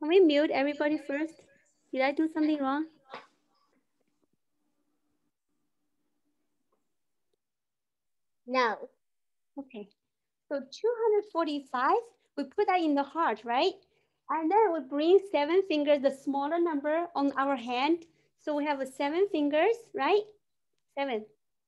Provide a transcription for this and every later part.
Can we mute everybody first? Did I do something wrong? No. Okay. So 245, we put that in the heart, right? And then we bring 7 fingers, the smaller number on our hand. So we have 7 fingers, right? 7.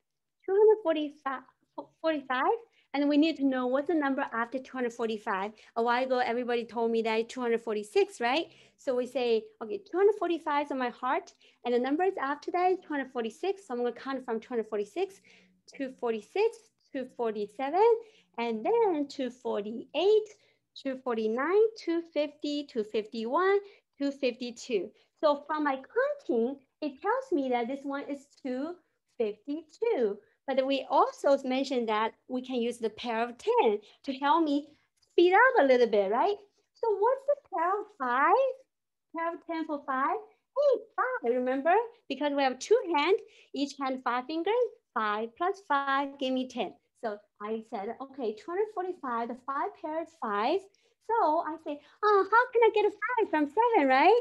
245, and we need to know what's the number after 245. A while ago, everybody told me that 246, right? So we say, okay, 245 is on my heart, and the numbers after that is 246. So I'm going to count from 246, 246, 247, and then 248, 249, 250, 251, 252. So from my counting, it tells me that this one is 252. But we also mentioned that we can use the pair of 10 to help me speed up a little bit, right? So what's the pair of 5? Pair of 10 for 5? Hey, 5, remember? Because we have 2 hands, each hand 5 fingers. 5 plus 5 give me 10. So I said, okay, 245, the 5 pair is 5. So I say, oh, how can I get a 5 from 7, right?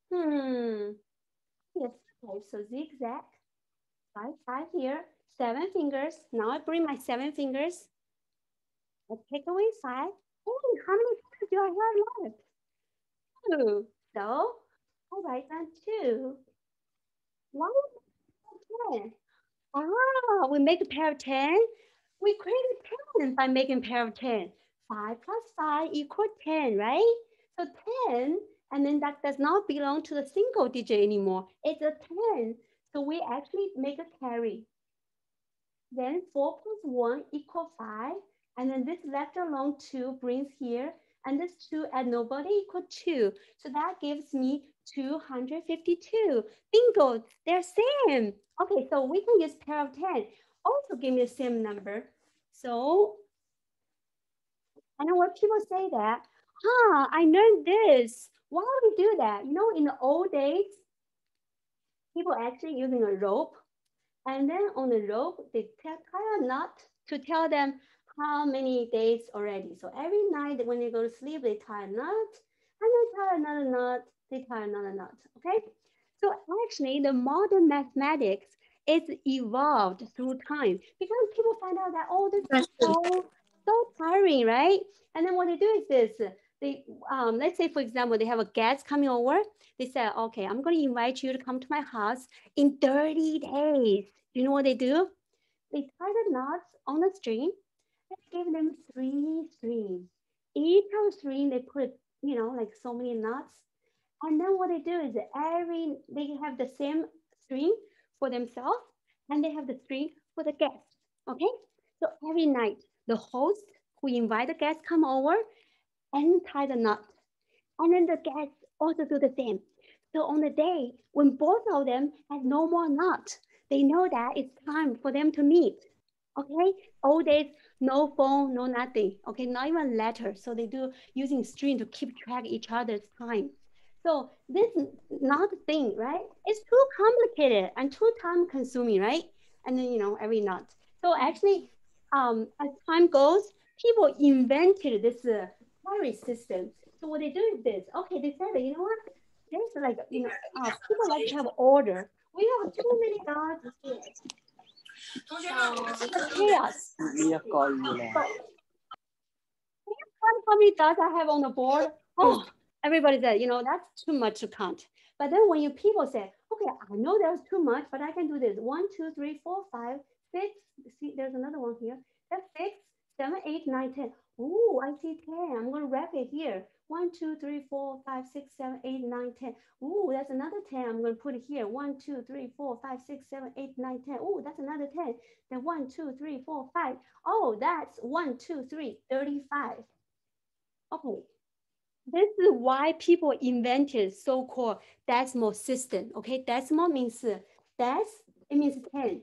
Yes, 5. So zigzag. 5 here, 7 fingers. Now I bring my 7 fingers. I take away 5. Hey, how many fingers do I have left? 2. So I write down 2. Why 10? Ah, we make a pair of 10. We create 10 by making a pair of 10. 5 plus 5 equals 10, right? So 10, and then that does not belong to the single digit anymore. It's a 10. So we actually make a carry. Then 4 plus 1 equals 5. And then this left alone 2 brings here. And this 2 add nobody equal 2. So that gives me 252. Bingo, they're same. Okay, so we can use pair of 10. Also give me the same number. So, I know what people say that, I learned this. Why do we do that? You know, in the old days, people actually using a rope. And then on the rope, they tie a knot to tell them how many days already. So every night when they go to sleep, they tie a knot, and they tie another knot, they tie another knot, okay? So actually, the modern mathematics is evolved through time because people find out that, oh, this is so tiring, right? And then what they do is this. They, let's say, for example, they have a guest coming over. They say, okay, I'm going to invite you to come to my house in 30 days. You know what they do? They tie the knots on the string and give them 3 strings. Each of the string, they put, you know, like so many knots. And then what they do is they have the same string for themselves and they have the string for the guest. Okay? So every night, the host who invite the guests come over and tie the knot. And then the guests also do the same. So on the day when both of them have no more knot, they know that it's time for them to meet. Okay, all days, no phone, no nothing. Okay, not even letter. So they do using string to keep track each other's time. So this not a thing, right? It's too complicated and too time consuming, right? And then every knot. So actually, as time goes, people invented this carry system. So what they do is this. Okay, they said, you know what? There's like people like to have order. We have too many dots. Chaos. How many dots I have on the board? Oh, everybody said, that's too much to count. But then when people say, okay, I know there's too much, but I can do this. 1, 2, 3, 4, 5, 6. See, there's another one here. That's 6, 7, 8, 9, 10. Oh, I see 10. I'm going to wrap it here. 1, 2, 3, 4, 5, 6, 7, 8, 9, 10. Ooh, that's another 10. I'm going to put it here. 1, 2, 3, 4, 5, 6, 7, 8, 9, 10. Ooh, that's another 10. Then 1, 2, 3, 4, 5. Oh, that's 1, 2, 3, 35. Okay, this is why people invented so-called decimal system. Okay, decimal means it means 10.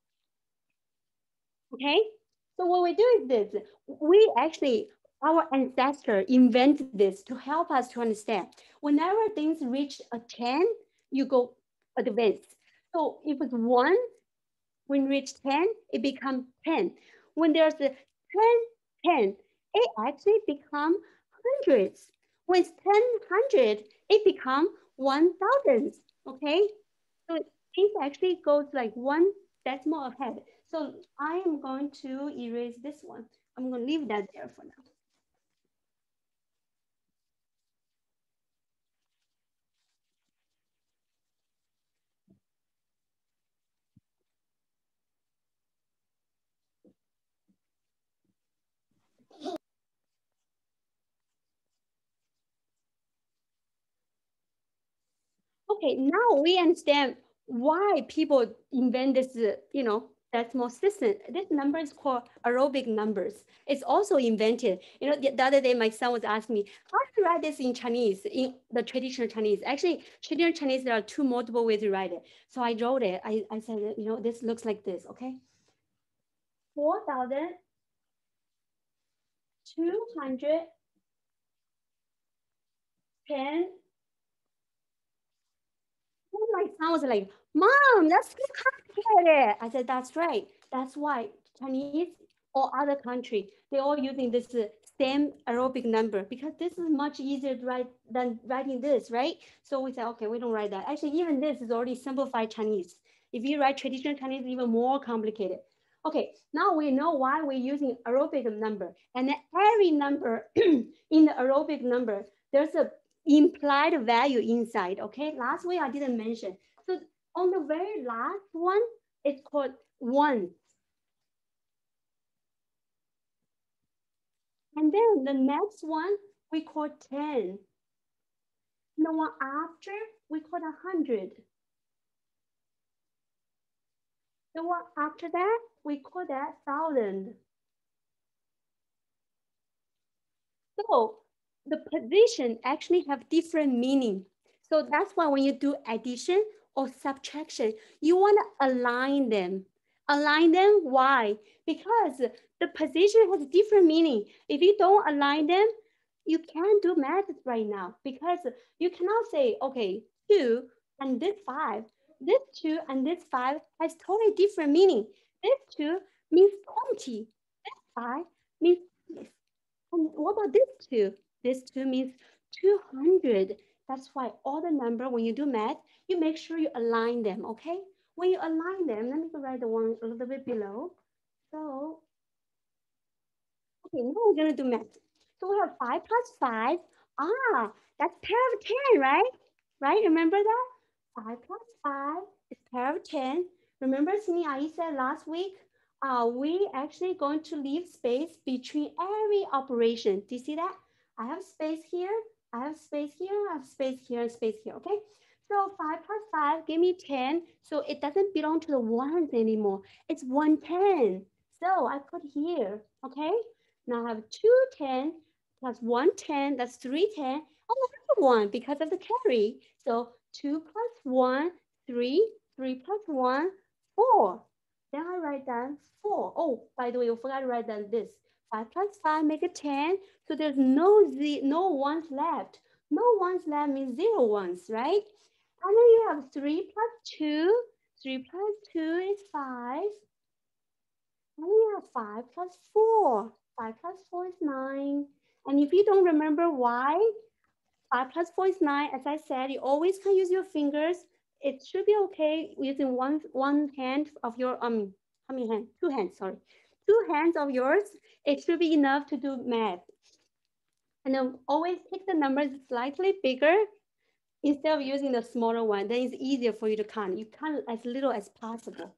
Okay, so what we do is this. We actually, our ancestor invented this to help us to understand. Whenever things reach a 10, you go advanced. So if it's 1, when reach 10, it becomes 10. When there's a 10, 10, it actually become hundreds. With 1000, it become 1000, okay? So it actually goes like one decimal ahead. So I am going to erase this one. I'm going to leave that there for now. Okay, now we understand why people invent this, decimal system. This number is called Arabic numbers. It's also invented. The other day my son was asking me, how do you write this in Chinese, in the traditional Chinese? Actually, traditional Chinese, there are two multiple ways to write it. So I wrote it. I said, this looks like this, okay? 4,210. My son was like, Mom, that's too complicated. I said, that's right. That's why Chinese or other country, they're all using this same Arabic number because this is much easier to write than writing this, right? So we said, okay, we don't write that. Actually, even this is already simplified Chinese. If you write traditional Chinese, it's even more complicated. Okay, now we know why we're using Arabic number. And every number in the Arabic number, there's a implied value inside, okay? Last week I didn't mention. So on the very last one, it's called 1. And then the next one, we call 10. The one after, we call 100. The one after that, we call that 1,000. So the position actually have different meaning. So that's why when you do addition or subtraction, you want to align them. Align them, why? Because the position has different meaning. If you don't align them, you can't do math right now because you cannot say, okay, 2 and this 5. This 2 and this 5 has totally different meaning. This 2 means 20. This 5 means and what about this 2? This 2 means 200. That's why all the number, when you do math, you make sure you align them, okay? When you align them, let me write the one a little bit below. So, okay, now we're going to do math. So we have 5 plus 5. Ah, that's pair of 10, right? Right? Remember that? 5 plus 5 is pair of 10. Remember, Sini Ai said last week, we actually going to leave space between every operation. Do you see that? I have space here, I have space here, I have space here, and space here, okay? So 5 plus 5 give me 10. So it doesn't belong to the ones anymore. It's 110. So I put here, okay? Now I have 210 plus 110, that's 310. Oh, another one because of the carry. So 2 plus 1, 3, 3 plus 1, 4. Then I write down 4. Oh, by the way, I forgot to write down this. 5 plus 5 make it 10. So there's no ones left. No ones left means 0 ones, right? And then you have 3 plus 2. 3 plus 2 is 5. And you have 5 plus 4. 5 plus 4 is 9. And if you don't remember why 5 plus 4 is 9, as I said, you always can use your fingers. It should be okay using one hand of your, how many hands? 2 hands, sorry. 2 hands of yours. It should be enough to do math. And then always pick the numbers slightly bigger instead of using the smaller one. Then it's easier for you to count. You count as little as possible.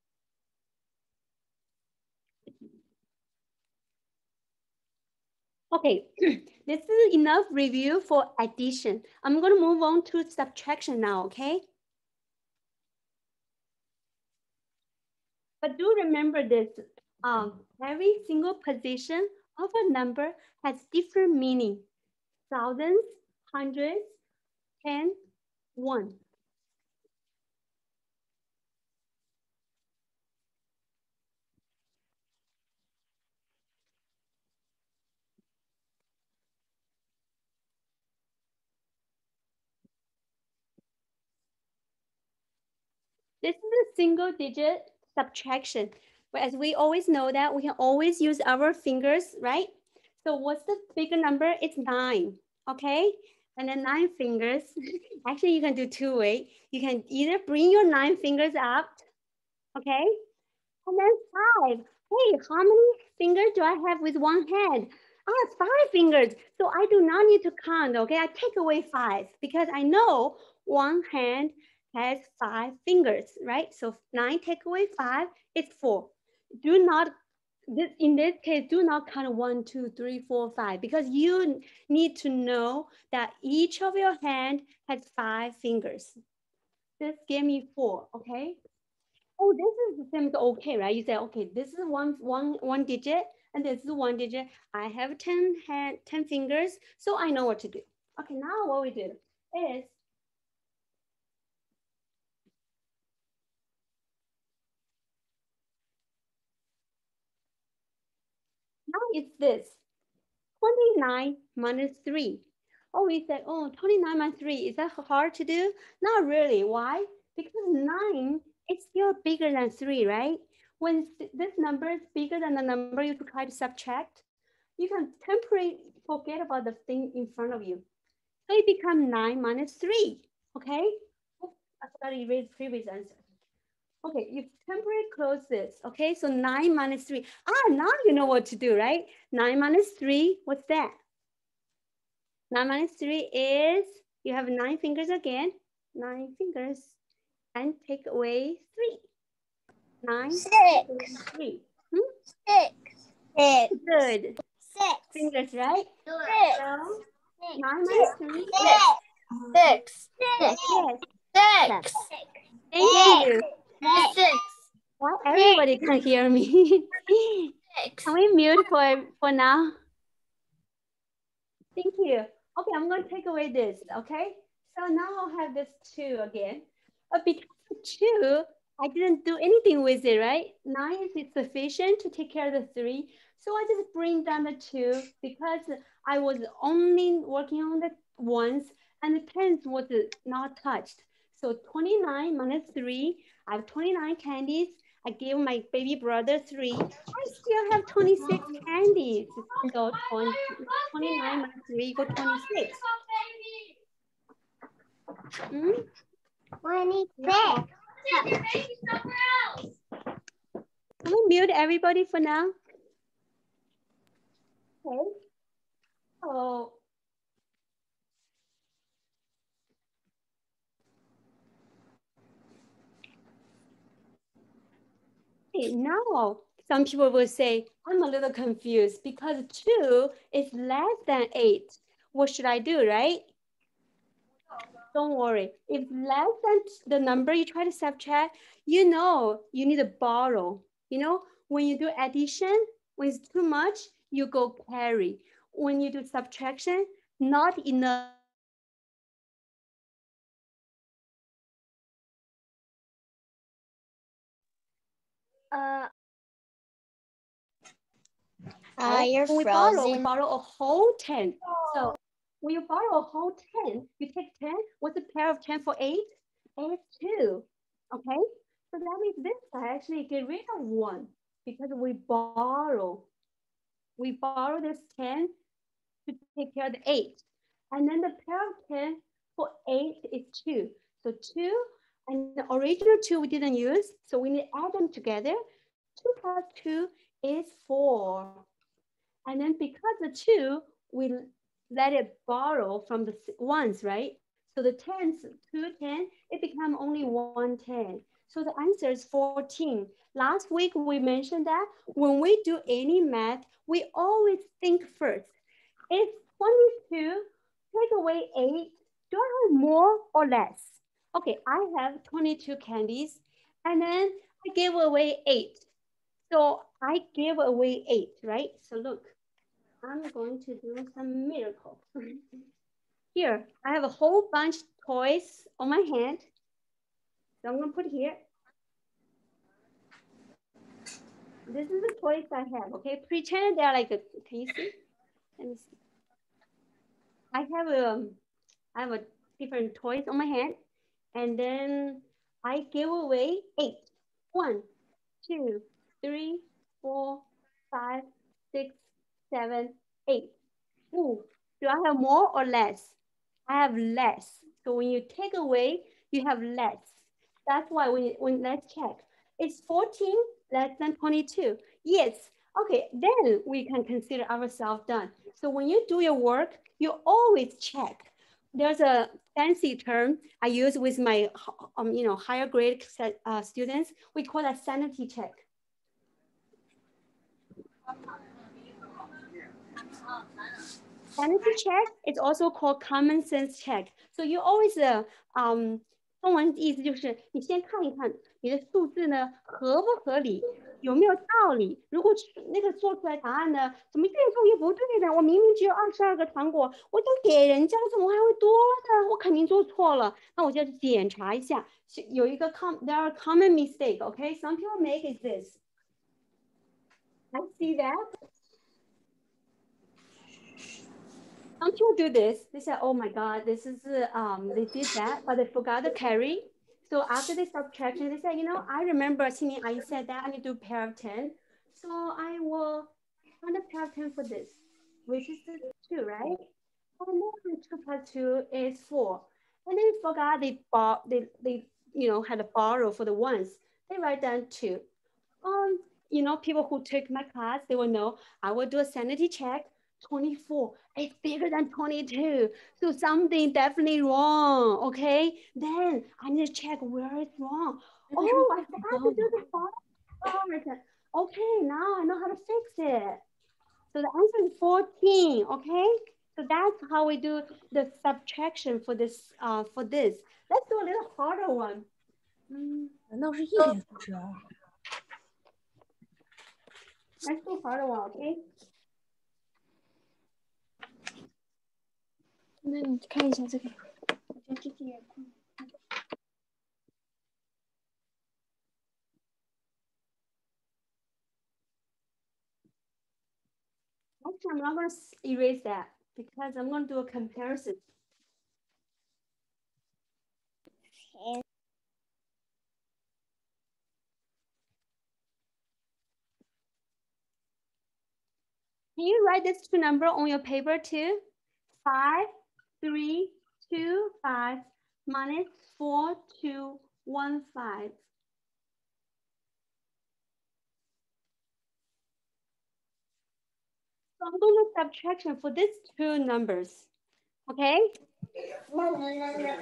Okay, this is enough review for addition. I'm going to move on to subtraction now, okay? But do remember this, every single position of a number has different meaning. Thousands, hundreds, 10, 1. This is a single digit subtraction. But as we always know that we can always use our fingers, right? So what's the bigger number? It's 9. okay? And then 9 fingers. Actually, you can do 2 ways. You can either bring your 9 fingers up, okay? And then 5. Hey, how many fingers do I have with one hand? I have 5 fingers, so I do not need to count, okay? I take away 5 because I know one hand has 5 fingers, right? So 9 take away 5, it's 4. Do not, in this case, do not count 1, 2, 3, 4, 5 because you need to know that each of your hand has 5 fingers. This gave me 4, okay? Oh, this is the same as okay, right? You say, okay, this is one digit, and this is 1 digit. I have 10 fingers, so I know what to do. Okay, now what we do is, now it's this, 29 minus 3. Oh, we said, oh, 29 minus 3, is that hard to do? Not really, why? Because 9 is still bigger than 3, right? When this number is bigger than the number you try to subtract, you can temporarily forget about the thing in front of you. So it becomes 9 minus 3, okay? Oops, I forgot to erase previous answer. Okay, you temporarily close this, okay? So 9 minus 3. Now you know what to do, right? 9 minus 3, what's that? 9 minus 3 is, you have 9 fingers again, 9 fingers, and take away 3. 9, 6. 3. 6. Good. 6. Fingers, right? 6. So 9 minus 3. 6. Yes. 6. Thank you. 6. Why everybody can hear me? 6. Can we mute for now? Thank you. Okay, I'm going to take away this, okay? So now I'll have this 2 again. Because of 2, I didn't do anything with it, right? 9 is sufficient to take care of the 3. So I just bring down the 2 because I was only working on the ones and the tens was not touched. So 29 minus 3, I have 29 candies. I gave my baby brother 3. I still have 26 candies. So 29 minus 3 equals 26. 26. Can we mute everybody for now? Okay. So now some people will say, I'm a little confused because 2 is less than 8. What should I do, right? Don't worry. If less than the number you try to subtract, you know you need to borrow. You know, when you do addition, when it's too much, you go carry. When you do subtraction, not enough. You're when we frozen. borrow a whole 10. So when you borrow a whole 10, you take 10. What's a pair of 10 for 8? 8, 2. Okay? So that means this side actually get rid of 1 because we borrow. We borrow this 10 to take care of the 8. And then the pair of 10 for 8 is 2. So 2 and the original 2 we didn't use. So we need to add them together. 2 plus 2 is 4. And then because the 2, we let it borrow from the ones, right? So the 10s, 2 10, it become only 1 10. So the answer is 14. Last week we mentioned that when we do any math, we always think first. If 22, take away 8, do I have more or less? Okay, I have 22 candies and then I gave away 8. So I gave away 8, right? So look, I'm going to do some miracle. Here, I have a whole bunch of toys on my hand. So I'm going to put here. This is the toys I have, okay? Pretend they're like, can you see? Let me see. I have a different toys on my hand. And then I gave away 8. 1, 2, 3, 4, 5, 6, 7, 8. Ooh, Do I have more or less? I have less. So when you take away, you have less. That's why when let's check. Is 14 less than 22? Yes. Okay, then we can consider ourselves done. So when you do your work, you always check. There's a fancy term I use with my higher grade students. We call that sanity check. Sanity check is also called common sense check. So you always 中文意思就是你先看一看你的数字呢合不合理，有没有道理。如果那个做出来答案呢，怎么越做越不对的？我明明只有22个糖果，我都给人家，怎么还会多呢？我肯定做错了，那我就要检查一下。有一个there are common mistake, okay? Some people make is this. I see that. Some people do this. They say, "Oh my God, this is they did that, but they forgot to carry." So after they subtraction, they say, "You know, I remember Xinning I said that I need to do pair of 10, so I will find a pair of 10 for this, which is the 2, right? And then 2 plus 2 is 4, and they forgot they had to borrow for the ones. They write down 2. People who took my class, they will know I will do a sanity check. 24 is bigger than 22. So something definitely wrong, okay? Then I need to check where it's wrong. Oh, I forgot to do the part. Okay, now I know how to fix it. So the answer is 14, okay? So that's how we do the subtraction for this. Let's do a little harder one. 难道是一点数值啊？ Let's do harder one, okay? 那你看一下这个，我觉得这个也可以。 Actually, I'm not going to erase that because I'm going to do a comparison. Can you write this 2 number on your paper too? 5, 3, 2, 5 minus 4, 2, 1, 5. So I'm going to subtraction for these 2 numbers. Okay? No.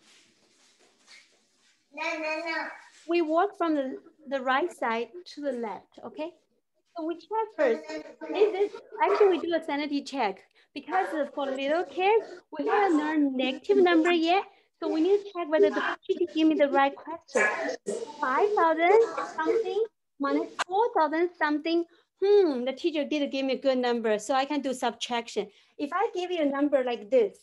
We work from the right side to the left, okay? So we check first. Actually, we do a sanity check because for little kids, we haven't learned negative number yet. So we need to check whether the teacher give me the right question. 5,000 something minus 4,000 something. The teacher did give me a good number, so I can do subtraction. If I give you a number like this,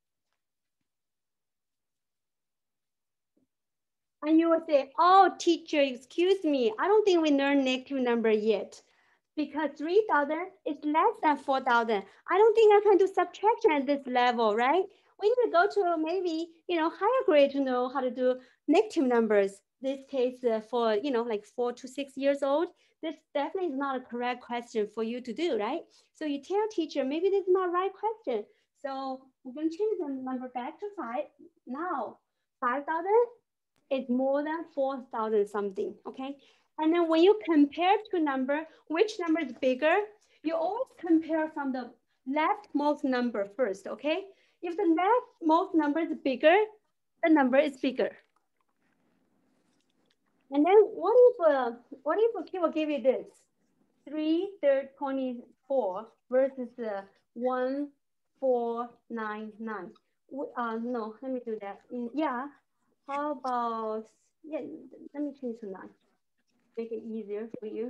and you will say, "Oh, teacher, excuse me, I don't think we learned negative number yet." Because 3,000 is less than 4,000. I don't think I can do subtraction at this level, right? We need to go to maybe, higher grade to know how to do negative numbers. This case for, like 4 to 6 years old, this definitely is not a correct question for you to do, right? So you tell teacher, maybe this is not right question. So we're going to change the number back to 5. Now, 5,000 is more than 4,000 something, okay? And then when you compare 2 numbers, which number is bigger? You always compare from the leftmost number first, okay? If the leftmost number is bigger, the number is bigger. And then what if people give you this? 3/24 versus 1,499. No, let me do that. Yeah. How about, let me change to 9. Make it easier for you.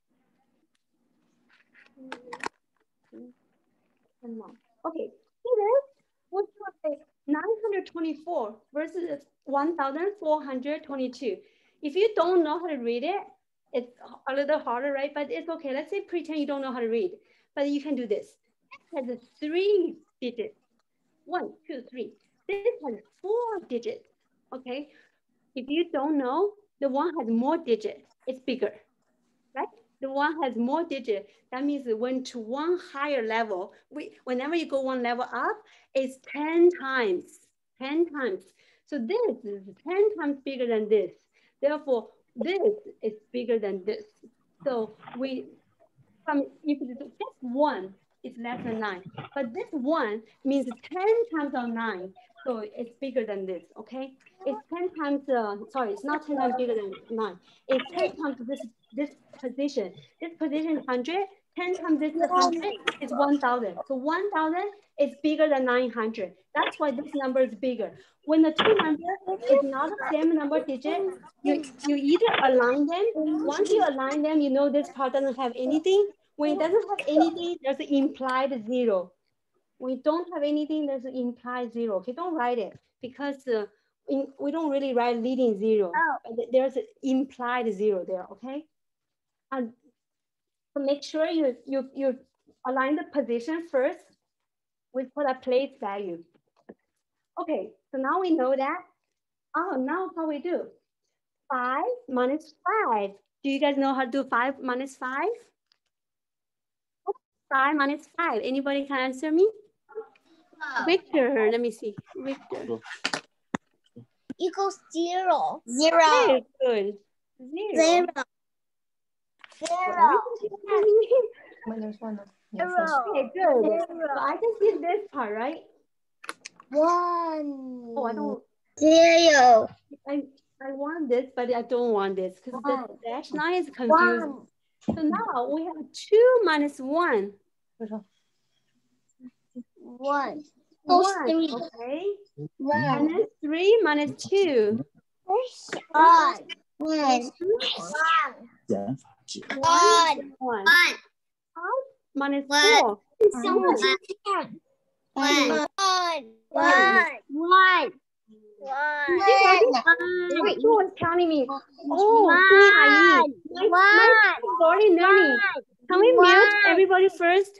Okay, see this? What do I say? 924 versus 1,422. If you don't know how to read it, it's a little harder, right? But it's okay. Let's say pretend you don't know how to read, but you can do this. This has 3 digits. 1, 2, 3. This has 4 digits. Okay. If you don't know, the one has more digits. It's bigger, right? The one has more digits. That means it went to one higher level. Whenever you go one level up, it's 10 times, 10 times. So this is 10 times bigger than this. Therefore, this is bigger than this. So if it's just 1, it's less than 9. But this 1 means 10 times of 9. So it's bigger than this, okay? It's 10 times, sorry, it's not 10 times bigger than 9. It's 10 times this position. This position is 100. 10 times this 100 is 1,000. So 1,000 is bigger than 900. That's why this number is bigger. When the two numbers is not the same number digit, you either align them. Once you align them, you know this part doesn't have anything. When it doesn't have anything, there's an implied 0. When you don't have anything, there's an implied 0. Okay, don't write it because we don't really write leading 0. But there's an implied 0 there. Okay, and so make sure you align the position first with for the place value. Okay, so now we know that. Oh, now how we do? 5 minus 5. Do you guys know how to do 5 minus 5? 5 minus 5. Anybody can answer me? Victor, let me see. Victor. Equals 0. Very good. 0. Minus 1. Okay, good. So I just did this part, right? 1. Oh, I don't. 0. I want this, but I don't want this because the dash line is confusing. So now we have 2 minus 1. 1. 1, okay. 1. And then 3 minus 2. 1. 1. 1. 5 minus 4. 1. 1 was counting me. Oh, my is already learning. Can we mute everybody first?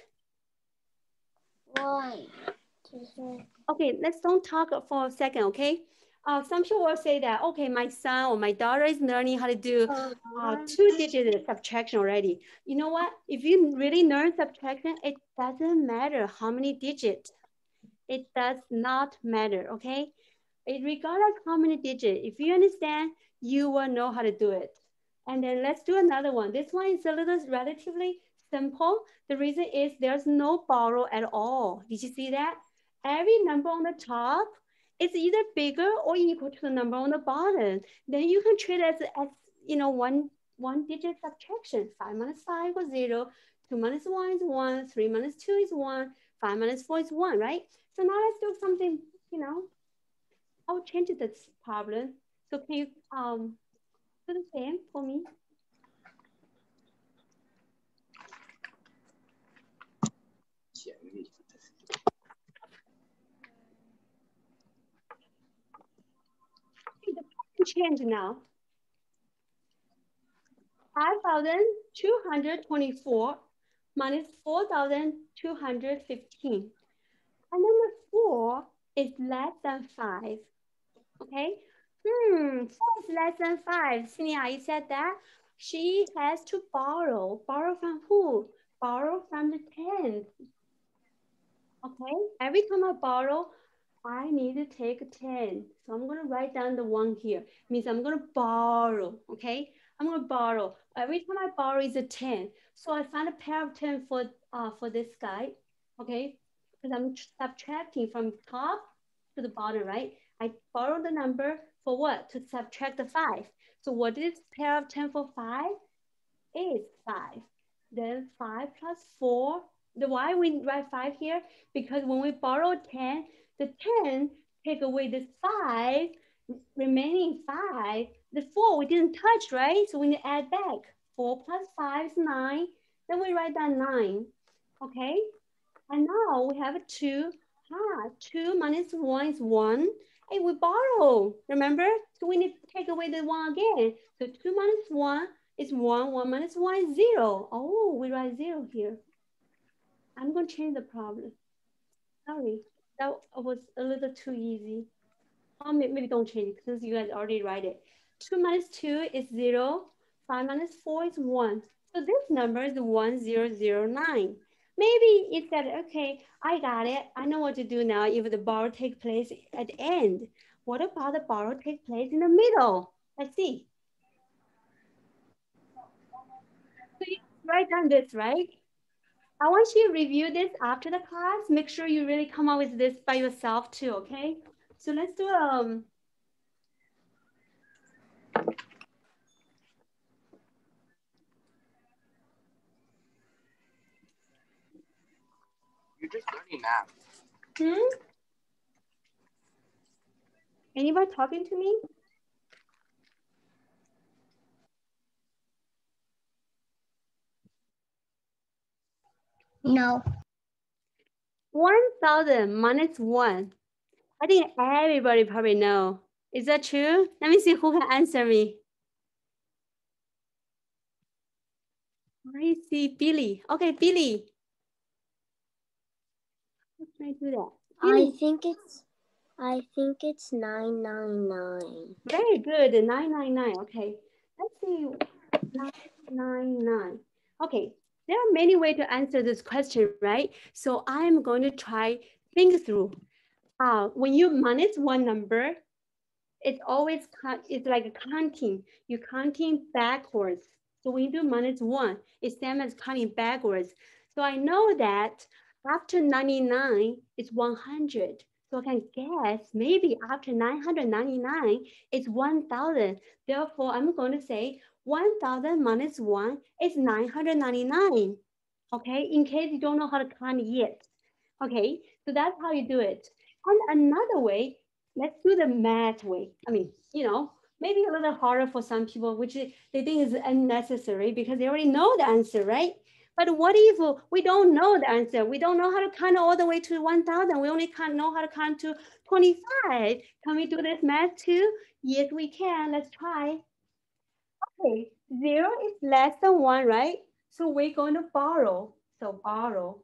1. Okay, let's don't talk for a second, okay? Some people will say that, okay, my son or my daughter is learning how to do 2-digit subtraction already. You know what? If you really learn subtraction, it doesn't matter how many digits. It does not matter, okay? Regardless how many digits, if you understand, you will know how to do it. And then let's do another one. This one is a little relatively simple. The reason is there's no borrow at all. Did you see that? Every number on the top is either bigger or equal to the number on the bottom. Then you can treat it as you know, one digit subtraction. 5 minus 5 equals 0. 2 minus 1 is 1. 3 minus 2 is 1. 5 minus 4 is 1, right? So now let's do something, you know, I'll change this problem. So can you do the same for me? The change now. 5,224 minus 4,215. And then the 4 is less than 5. Okay? 4 is less than 5. Sinia, you said that? She has to borrow. Borrow from who? Borrow from the 10th. Okay? Every time I borrow, I need to take 10. So I'm going to write down the 1 here. Means I'm going to borrow. Okay? I'm going to borrow. Every time I borrow is a 10. So I find a pair of 10 for this guy. Okay? Because I'm subtracting from top to the bottom, right? I borrow the number for what? To subtract the 5. So what is pair of 10 for 5? Is 5. Then 5 plus 4. Why we write 5 here? Because when we borrow 10, the 10 take away this 5, remaining 5. The 4 we didn't touch, right? So we need to add back. 4 plus 5 is 9. Then we write down 9. Okay? And now we have a 2. 2 minus 1 is 1. Hey, we borrow, remember? So we need to take away the 1 again. So 2 minus 1 is 1. 1 minus 1 is 0. Oh, we write 0 here. I'm going to change the problem. Sorry, that was a little too easy. Oh, maybe don't change it since you guys already write it. 2 minus 2 is 0. 5 minus 4 is 1. So this number is 1009. Maybe it said, okay, I got it. I know what to do now if the borrow takes place at the end. What about the borrow take place in the middle? Let's see. So you write down this, right? I want you to review this after the class. Make sure you really come up with this by yourself too, okay? So let's do You're just learning math. Anybody talking to me? No. 1000 minus 1. I think everybody probably know. Is that true? Let me see who can answer me. I see Billy. Okay, Billy. How can I do that? Billy. I think it's 999. Very good. 999. Okay. Let's see. 999. Okay. There are many ways to answer this question, right? So I'm going to try think through. When you minus one number, it's always it's like counting. You're counting backwards. So when you do minus one, it's same as counting backwards. So I know that after 99, it's 100. So I can guess maybe after 999, it's 1000. Therefore, I'm going to say 1000 minus 1 is 999. Okay, in case you don't know how to count yet. Okay, so that's how you do it. And another way, let's do the math way. I mean, maybe a little harder for some people, which they think is unnecessary because they already know the answer, right? But what if we don't know the answer? We don't know how to count all the way to 1000. We only know how to count to 25. Can we do this math too? Yes, we can. Let's try. Okay, 0 is less than 1, right? So we're going to borrow. So borrow.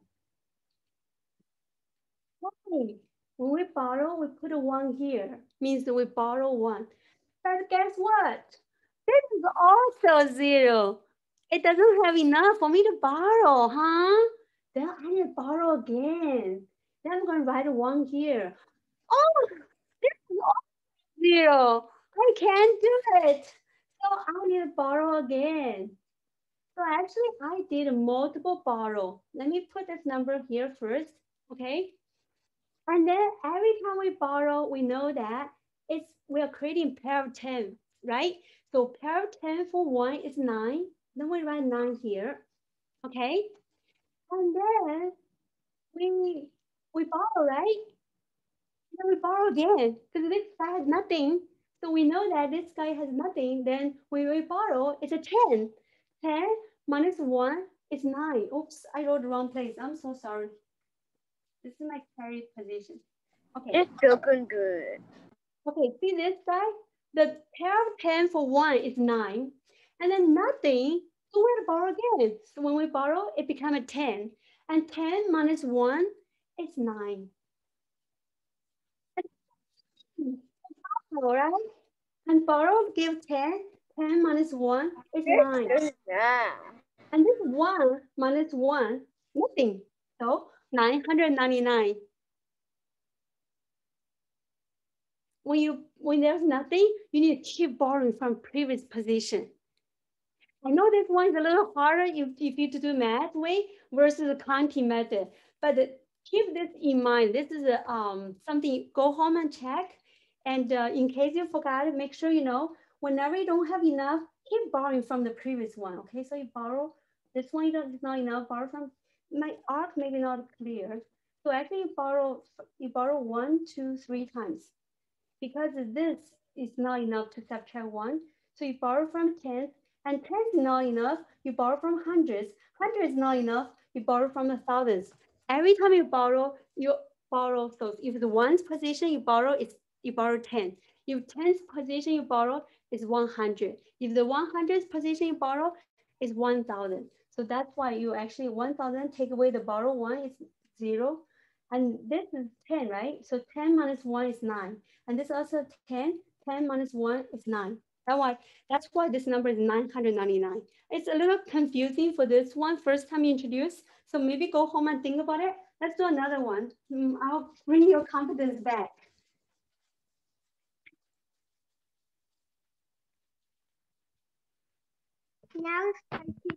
Okay. When we borrow, we put a 1 here. Means that we borrow 1. But guess what? This is also 0. It doesn't have enough for me to borrow, huh? Then I need to borrow again. Then I'm going to write a 1 here. Oh, this is also 0. I can't do it. So I need to borrow again. So actually, I did a multiple borrow. Let me put this number here first, okay? And then every time we borrow, we know that we are creating pair of 10, right? So pair of 10 for 1 is 9. Then we write 9 here, okay? And then we borrow, right? Then we borrow again because this guy has nothing. So we know that this guy has nothing. Then we borrow, it's a 10. 10 minus 1 is 9. Oops, I wrote the wrong place. I'm so sorry. This is my carry position. Okay. It's looking good. Okay, see this guy? The pair of 10 for 1 is 9. And then nothing, so we're borrow again. So when we borrow, it becomes a 10. And 10 minus 1 is 9. All right? And borrow gives 10. 10 minus 1 is 9. And this 1 minus 1, nothing. So 999. When there's nothing, you need to keep borrowing from previous position. I know this one is a little harder if you to do math way versus the counting method, but keep this in mind. This is something, go home and check. And in case you forgot, make sure you know, whenever you don't have enough, keep borrowing from the previous one, okay? So you borrow, this one is not enough, borrow from, my arc maybe not clear. So actually you borrow 1, 2, 3 times. Because this is not enough to subtract 1, so you borrow from 10, and 10 is not enough, you borrow from hundreds. 100 is not enough, you borrow from the thousands. Every time you borrow, so if the one's position you borrow, you borrow 10. If 10's position you borrow is 100. If the 100's position you borrow is 1000. So that's why you actually 1000 take away the borrow 1 is 0. And this is 10, right? So 10 minus 1 is 9. And this also 10. 10 minus 1 is 9. That's why this number is 999. It's a little confusing for this one, first time you introduce. So maybe go home and think about it. Let's do another one. I'll bring your confidence back. Now it's time to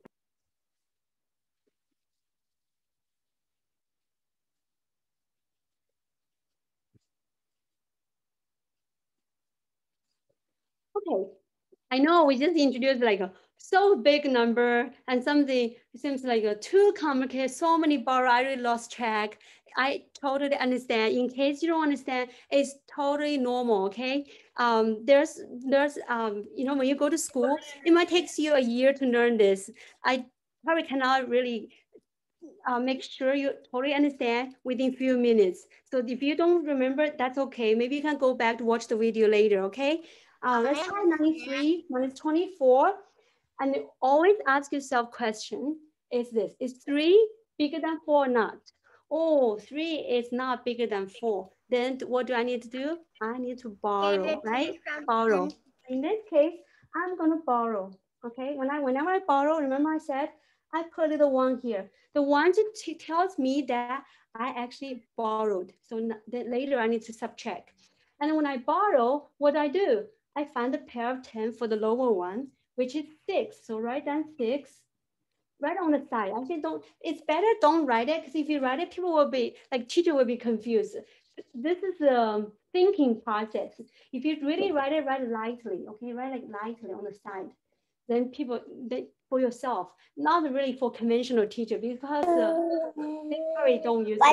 Okay, I know we just introduced like a so big number and something seems like too complicated, so many borrow, I really lost track. I totally understand. In case you don't understand, it's totally normal, okay? There's you know, when you go to school, it might take you a year to learn this. I probably cannot really make sure you totally understand within few minutes. So if you don't remember, that's okay. Maybe you can go back to watch the video later, okay? Let's try 93 minus 24. And you always ask yourself question, is this, is 3 bigger than 4 or not? Oh, 3 is not bigger than 4. Then what do I need to do? I need to borrow, right? Borrow. In this case, I'm gonna borrow, okay? Whenever I borrow, remember I said, I put a little 1 here. The 1 tells me that I actually borrowed. So then later I need to subtract. And when I borrow, what do I do? I find a pair of 10 for the lower one, which is 6. So write down 6 right on the side. Actually, it's better don't write it, because if you write it, people will be, like teacher will be confused. This is a thinking process. If you really write it lightly, okay, write it lightly on the side. Then for yourself, not really for conventional teacher, because they probably don't use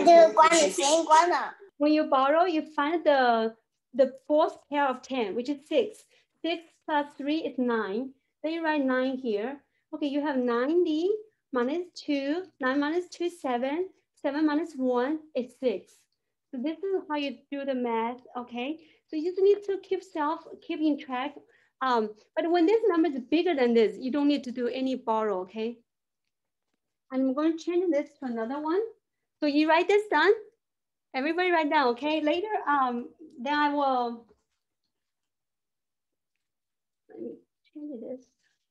it. When you borrow, you find the fourth pair of 10, which is 6. 6 plus 3 is 9. Then you write 9 here. Okay, you have 90 minus 2. 9 minus 2 is 7. 7 minus 1 is 6. So this is how you do the math, okay? So you just need to keep in track. But when this number is bigger than this, you don't need to do any borrow, okay? I'm going to change this to another one. So you write this down. Everybody write down, okay? Later, then I will, let me change this.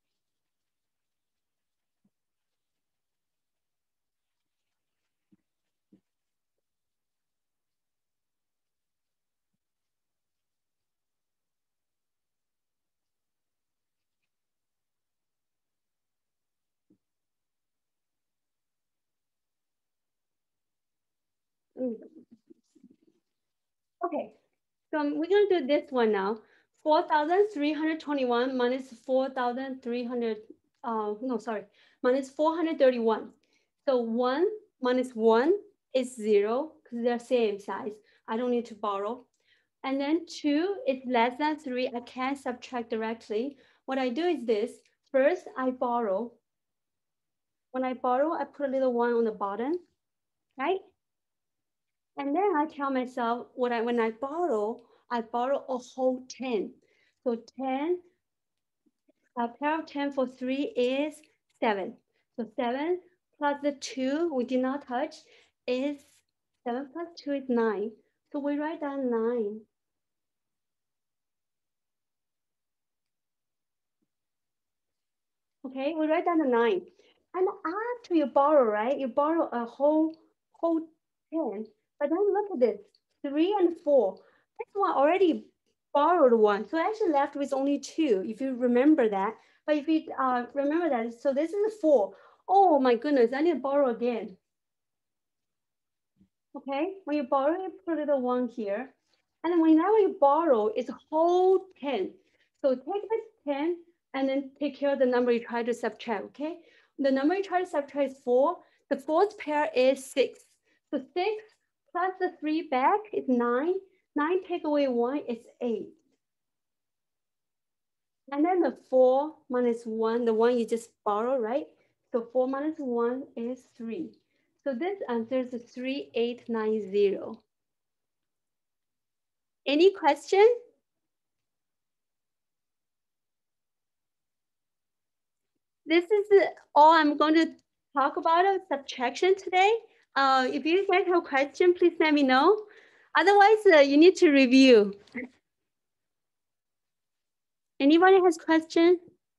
Okay, so we're gonna do this one now. 4,321 minus 4,300, no, sorry, minus 431. So 1 minus 1 is 0, because they're same size. I don't need to borrow. And then 2 is less than 3. I can't subtract directly. What I do is this. First, I borrow. When I borrow, I put a little 1 on the bottom, right? And then I tell myself, when I borrow a whole 10. So 10, a pair of 10 for 3 is 7. So 7 plus the 2 we did not touch is 7 plus 2 is 9. So we write down 9. Okay, we write down the 9. And after you borrow, right? You borrow a whole 10. But then look at this, 3 and 4. This one already borrowed 1. So actually left with only 2, if you remember that. But if you remember that, so this is a 4. Oh my goodness, I need to borrow again. Okay, when you borrow, you put a little 1 here. And then whenever you borrow, it's a whole 10. So take this 10 and then take care of the number you try to subtract, okay? The number you try to subtract is 4. The fourth pair is 6. So 6 plus the 3 back is 9. 9 take away 1 is 8. And then the 4 minus 1, the one you just borrowed, right? So 4 minus 1 is 3. So this answer is 3890. Any question? This is all I'm going to talk about subtraction today. If you guys have a question, please let me know. Otherwise, you need to review. Anybody has question?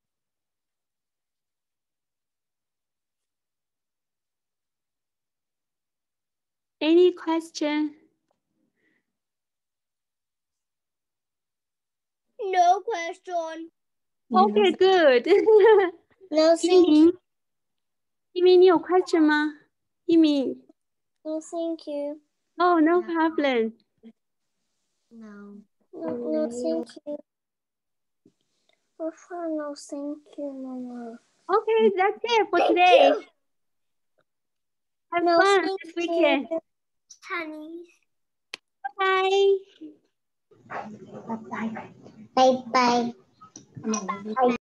Any question? No question. Okay, good. No, 一鸣，一鸣，你有 question 吗？一鸣 No, thank you. Oh, no problem. No, thank you. No, thank you, Mama. Okay, that's it for today. Have fun this weekend. Chinese. Bye. Bye bye. Bye bye.